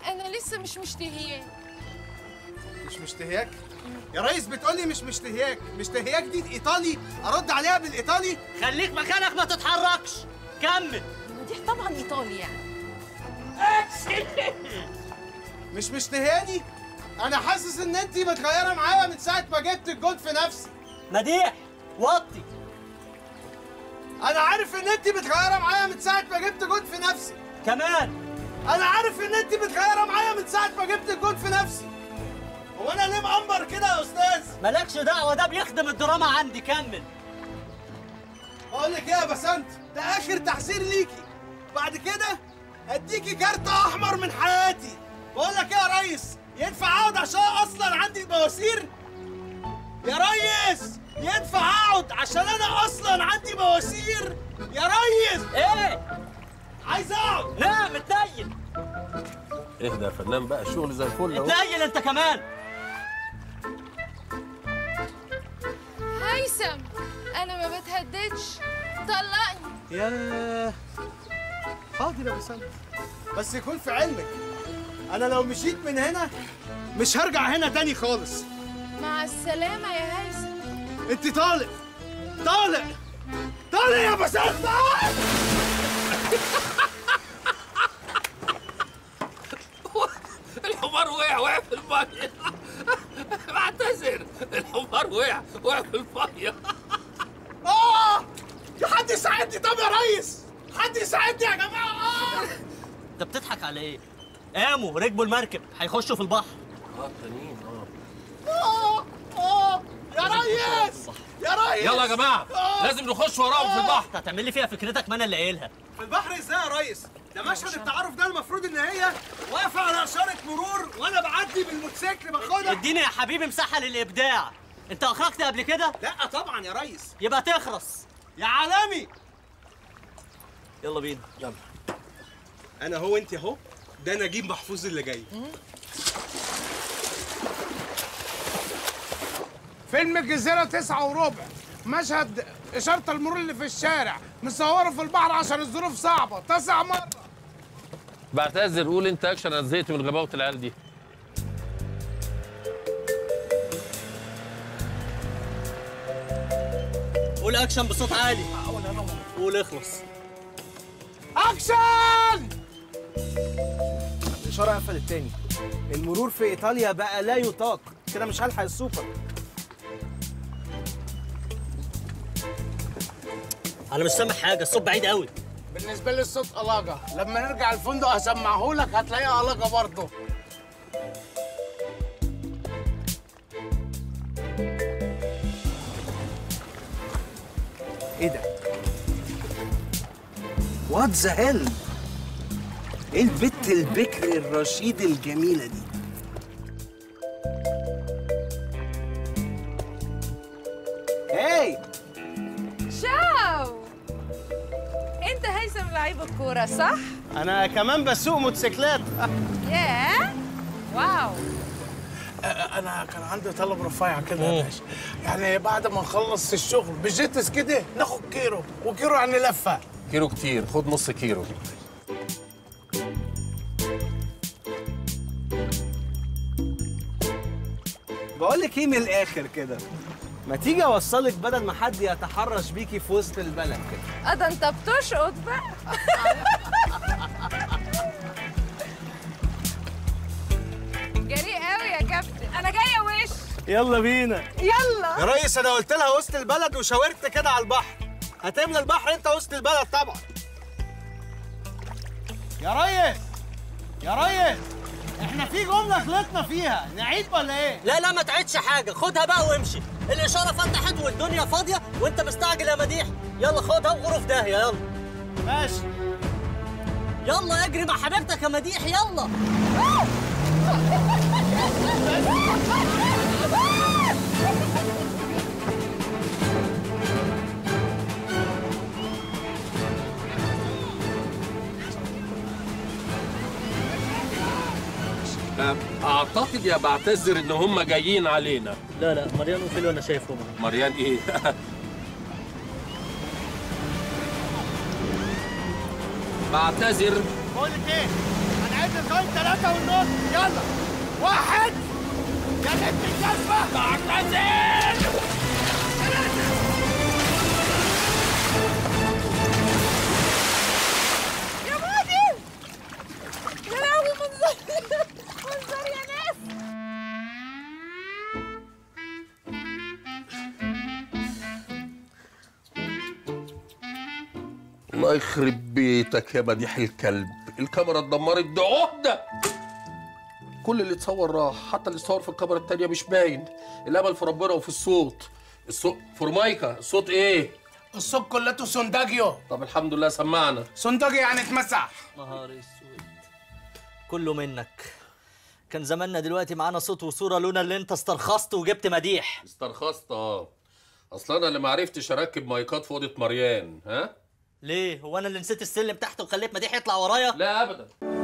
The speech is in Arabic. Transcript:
انا لسه مش مشتهياه. مش مشتهياك؟ يا ريس بتقولي مش مشتهياك، مشتهياك دي ايطالي، ارد عليها بالايطالي؟ خليك مكانك ما تتحركش، كمل. مديح طبعا ايطالي يعني. مش مشتهياني؟ انا حاسس ان انتي متغيره معايا من ساعه ما جبت الجون في نفسي. مديح وطي. انا عارف ان انتي متغيره معايا من ساعه ما جبت جون في نفسي. كمان انا عارف ان انتي متغيره معايا من ساعه ما جبت الجون في نفسي. هو انا ليه مقمر كده يا استاذ؟ مالكش دعوه، ده بيخدم الدراما عندي. كمل. بقول لك ايه يا بسنت، ده اخر تحذير ليكي، بعد كده اديكي كارت احمر من حياتي. بقول لك ايه يا ريس، ينفع اقعد عشان اصلا عندي بواسير؟ يا ريس ينفع اقعد عشان انا اصلا عندي بواسير؟ يا ريس ايه؟ عايز اقعد. لا متنيل. اهدى يا فنان بقى، الشغل زي الفل اهو. اتنيل انت كمان. هيثم انا ما بتهددش، طلقني. يا حاضر يا بسنت، بس يكون في علمك انا لو مشيت من هنا مش هرجع هنا تاني خالص. مع السلامه يا هيثم. انت طالق طالق طالق يا بسنت. الحمار وقع في الميه. بعتذر، الحمار وقع في الميه. يا حد يساعدني طب يا ريس، حد يساعدني يا جماعه. انت بتضحك على ايه؟ قاموا ركبوا المركب، هيخشوا في البحر. التانيين يا ريس يا ريس. يلا يا جماعه، لازم نخش وراهم في البحر. انت هتعمل لي فيها فكرتك، ما انا اللي قايلها. في البحر ازاي يا ريس؟ ده مشهد التعارف ده المفروض ان هي واقفه على اشاره مرور وانا بعدي بالموتوسيكل باخدها. اديني يا حبيبي مساحه للابداع. انت اخرجت قبل كده؟ لا طبعا يا ريس. يبقى تخرس يا عالمي. يلا بينا. يلا. انا هو انت اهو، ده نجيب محفوظ اللي جاي. فيلم الجزيرة 9:15، مشهد إشارة المرور اللي في الشارع مصوره في البحر عشان الظروف صعبة 9 مرة. بعتذر، قول انت اكشن، انا زهقت من غباوه العيال دي. قول اكشن بصوت عالي. قول اخلص. اكشن! الاشاره قفلت تاني. المرور في ايطاليا بقى لا يطاق، كده مش هلحق السوبر. انا مش سامع حاجه، الصوت بعيد قوي. بالنسبة لي الصوت ألاجة، لما نرجع الفندق هسمعهولك هتلاقيه ألاجة برضه. ايه ده؟ وات ذا هيل؟ ايه البت البكر الرشيد الجميله دي؟ هاي شاو، انت هيثم لعيب الكوره صح؟ انا كمان بسوق موتوسيكلات. ياه واو. أنا كان عندي طلب رفيع كده يا باشا، يعني بعد ما نخلص الشغل بجيتس كده ناخد كيلو، وكيلو يعني لفة. كيلو كتير، خد نص كيلو. بقول لك ايه من الاخر كده، ما تيجي اوصلك بدل ما حد يتحرش بيكي في وسط البلد كده. ده انت بتشقط بقى. جريء قوي يا كابتن، انا جايه وش. يلا بينا. يلا يا ريس انا قلت لها وسط البلد وشاورت كده على البحر، هتملى البحر انت وسط البلد طبعا. يا ريس يا ريس، احنا في جمله غلطنا فيها، نعيد ولا ايه؟ لا لا ما تعيدش حاجه، خدها بقى وامشي. الاشاره فتحت والدنيا فاضيه وانت مستعجل يا مديح. يلا خدها وغرف داهيه. يلا ماشي. يلا اجري مع حبيبتك يا مديح. يلا. اعتقد يا بعتذر ان هم جايين علينا. لا لا مريان وفيلو انا شايفهم. مريان ايه؟ بعتذر. بقول لك ايه، انا عد لغايه 3 ونص. يلا 1 جلدت الجزمه. بعتذر. يا ماضي يا لهوي منظر منظر يا ناس. الله يخرب بيتك يا مديح الكلب، الكاميرا اتدمرت، دي عهده. كل اللي اتصور راح، حتى اللي اتصور في الكاميرا التانية مش باين. الامل في ربنا وفي الصوت. الصوت فورمايكا، الصوت ايه؟ الصوت كلته سونداجيو. طب الحمد لله سمعنا. سونداجيو يعني اتمسح. نهار اسود، كله منك. كان زماننا دلوقتي معانا صوت وصوره لولا اللي انت استرخصت وجبت مديح. استرخصت اصل انا اللي ما عرفتش اركب مايكات في اوضه مريان. ها؟ ليه؟ هو انا اللي نسيت السلم تحت وخليت مديح يطلع ورايا؟ لا ابدا.